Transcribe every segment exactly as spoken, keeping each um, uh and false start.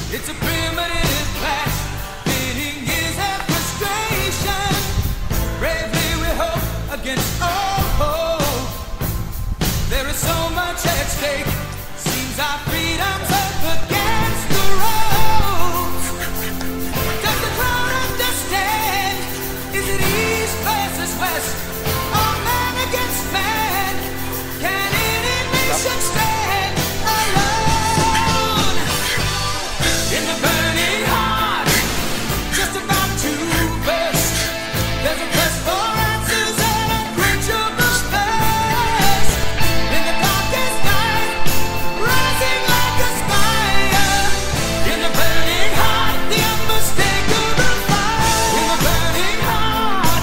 It's a primitive clash, pitting years of frustration. Bravely we hope against all hope. There is so much at stake. Seems our freedom's up against the ropes. Does the crowd understand? Is it east versus west? Or man against man? Can any nation stand alone? In the burning heart, just about to burst, there's a quest for answers and a quenchable thirst. In the darkest night, rising like a spire. In the burning heart, the unmistakable fire. In the burning heart.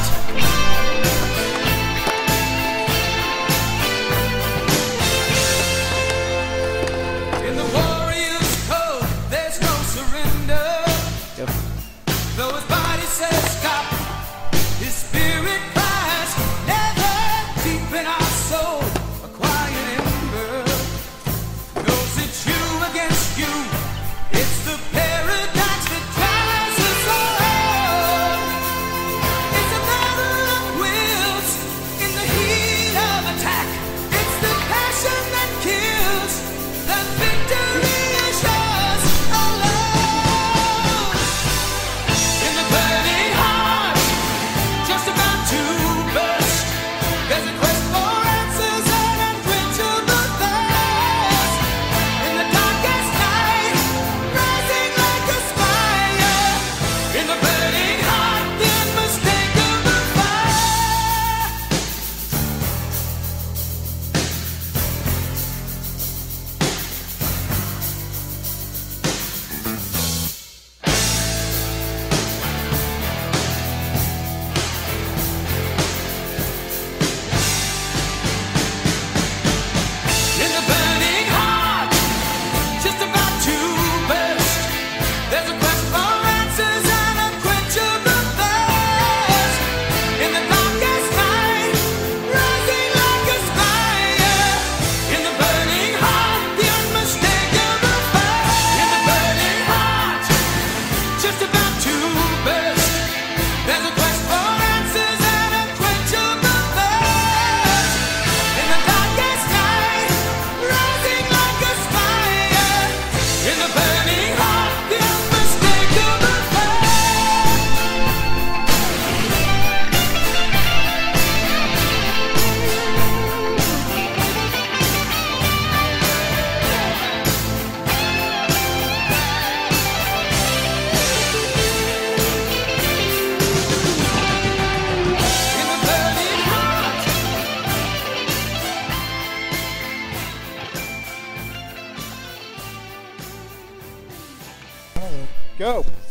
In the warrior's code, there's no surrender. Yep. Though his body says stop, his spirit cries never. Deep in our soul, a quiet ember knows it's you against you. It's the paradox that drives us all. It's a battle of wills in the heat of attack. It's the passion that kills. The victory is yours alone. In the burning heart, just about to burst, there's a quest for answers and unquenchable thirst. In the darkest night, rising like a spire. In the burning heart, the unmistakable fire. In the burning heart, just about to burst, there's a quest for answers and unquenchable thirst. In the darkest night, rising like a spire. In the burning heart, the unmistakable fire. In the burning heart, just about to burst, there's a quest for answers and unquenchable thirst. In the darkest night, rising like a spire. In the burning heart, the unmistakable fire. In the burning heart. Go.